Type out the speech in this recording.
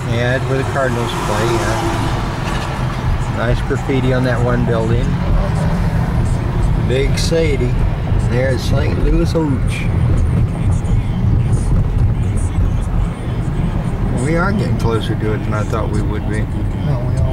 Yeah, it's where the Cardinals play, yeah. Nice graffiti on that one building. Big Sadie. There's St. Louis Hooch. We are getting closer to it than I thought we would be. No, we are.